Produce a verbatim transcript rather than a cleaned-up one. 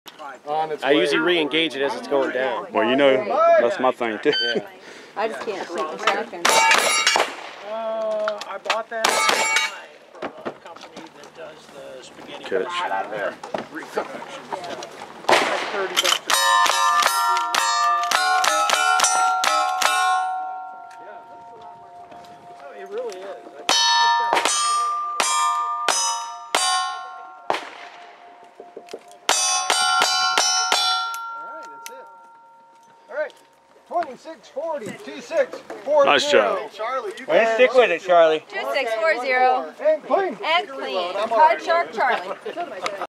I usually re-engage it as it's going down. Well, you know, that's my thing too. Yeah. I just can't shoot the shotgun. Uh, I bought that online from a company that does the spaghetti. Catch. Right out of there. Reproduction stuff. Like thirty bucks. Oh, it really is. twenty-six forty, two six four zero. Nice job. Charlie, you Well, stick with it, Charlie. two six four zero. And clean. And clean. Cod Shark Charlie.